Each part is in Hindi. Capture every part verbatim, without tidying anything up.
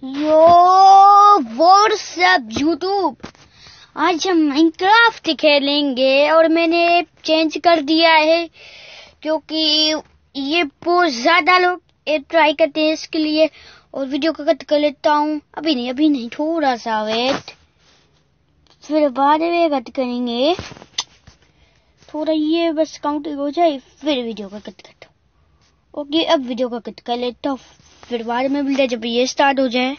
यो व्हाट्सएप यूट्यूब, आज हम माइनक्राफ्ट खेलेंगे और मैंने चेंज कर दिया है क्योंकि ये बहुत ज्यादा लोग ये ट्राई करते हैं इसके लिए। और वीडियो को कट कर लेता हूँ, अभी नहीं अभी नहीं थोड़ा सा वेट, फिर बाद में कट करेंगे। थोड़ा ये बस काउंटिंग हो जाए फिर वीडियो को कट करता हूँ। ओके, अब वीडियो को कट कर लेता हूँ, फिर बाद में मिलते जब ये स्टार्ट हो जाए।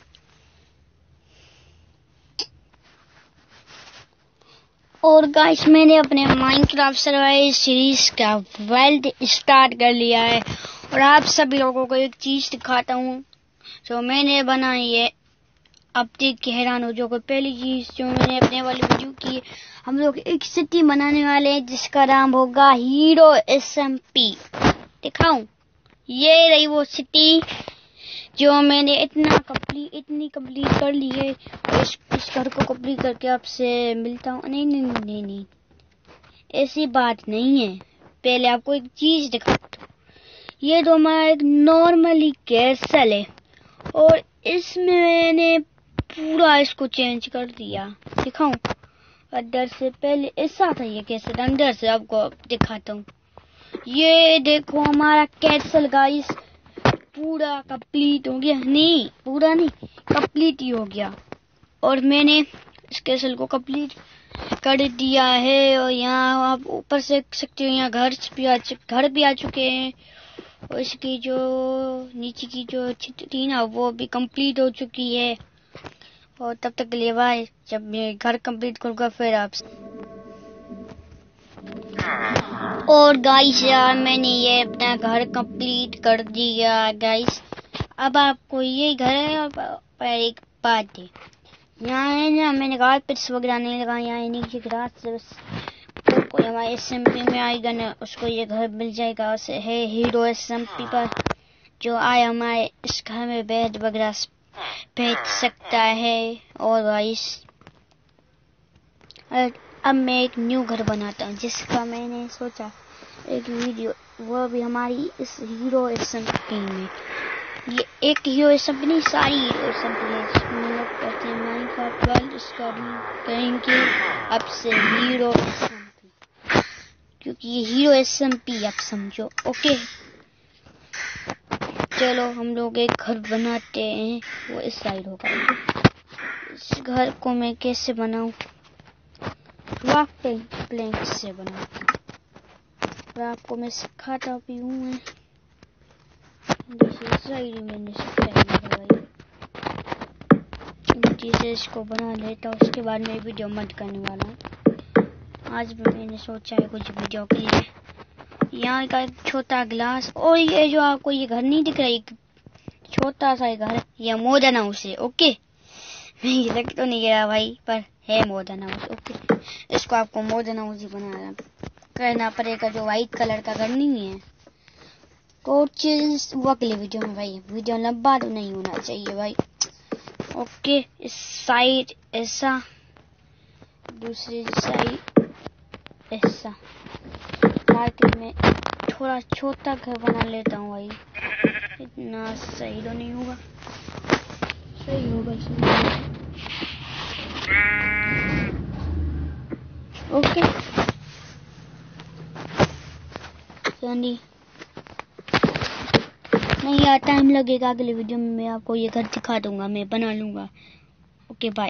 और गाइस, मैंने अपने माइनक्राफ्ट सर्वाइवल सीरीज का वर्ल्ड स्टार्ट कर लिया है और आप सभी लोगों को एक चीज दिखाता हूँ जो मैंने बनाई है। अब देख के हैरान हो जाओगे। पहली चीज जो मैंने अपने वाली वीडियो की, हम लोग एक सिटी बनाने वाले हैं जिसका नाम होगा हीरो एसएमपी। दिखाऊं, ये रही वो सिटी जो मैंने इतना कंप्लीट इतनी कंप्लीट कर ली है। और इस, इस घर को कंप्लीट करके आपसे मिलता हूँ। नहीं नहीं नहीं नहीं ऐसी बात नहीं है, पहले आपको एक चीज दिखाता हूँ। ये तो हमारा एक नॉर्मली कैसल है और इसमें मैंने पूरा इसको चेंज कर दिया। दिखाऊं, अंदर से पहले ऐसा था ये कैसल, अंदर से आपको दिखाता हूँ। ये देखो हमारा कैसल गाइस पूरा कंप्लीट हो गया। नहीं पूरा नहीं, कंप्लीट ही हो गया। और मैंने इस कैसल को कंप्लीट कर दिया है। और यहाँ आप ऊपर से देख सकते हो, यहाँ घर भी आ घर भी आ चुके हैं। और इसकी जो नीचे की जो छत थी ना, वो भी कंप्लीट हो चुकी है। और तब तक के लिए बाय, जब मैं घर कंप्लीट करूँगा फिर आप। और गाइस यार, मैंने ये अपना घर कंप्लीट कर दिया गाइस। अब आपको ये घर है। पर एक बात है, यहाँ है ना, मैंने कारपेट्स वगैरह नहीं लगाए, यहाँ नीचे ग्रास से बस कोई हमारे एसएमपी में आएगा ना उसको ये घर मिल जाएगा। उसे है हीरो एसएमपी पर जो आए हमारे इस घर में बेड वगैरह भेज सकता है। और गाइस अब मैं एक न्यू घर बनाता हूँ जिसका मैंने सोचा एक वीडियो, वो भी हमारी इस हीरो एसएमपी में। ये एक हीरो एसएमपी नहीं, सारी हीरो एसएमपी है जिसमें लोग कहते हैं माइनक्राफ्ट वर्ल्ड। इसका करेंगे अब से हीरो एसएमपी, क्योंकि ये हीरो एसएमपी आप समझो। ओके चलो हम लोग एक घर बनाते हैं, वो इस साइड होगा। इस घर को मैं कैसे बनाऊं, रॉक प्लैंक से बनाता हूँ और आपको मैं सिखाता भी हूँ। साइड मैंने से इसको बना लेता हूँ, उसके बाद मैं वीडियो मत करने वाला हूँ। आज भी मैंने सोचा है कुछ वीडियो के लिए। यहाँ का एक छोटा ग्लास, और ये जो आपको ये घर नहीं दिख रहा, एक छोटा सा घर, ये मॉडर्न हाउस है। ओके, मैं ये लग तो नहीं रहा भाई, पर है मॉडर्न हाउस। ओके, इसको आपको मॉडर्न हाउस ही बनाना करना पड़ेगा, जो व्हाइट कलर का घर नहीं है। कोचिस वो अगले वीडियो में भाई, वीडियो लंबा तो नहीं होना चाहिए भाई। ओके, इस साइड ऐसा, दूसरी साइड ऐसा, ताकि मैं थोड़ा छोटा घर बना लेता हूँ भाई। इतना सही तो नहीं होगा, सही होगा सही। ओके नहीं नहीं यार, टाइम लगेगा। अगले वीडियो में मैं आपको ये घर दिखा दूंगा, मैं बना लूंगा। Okay bye.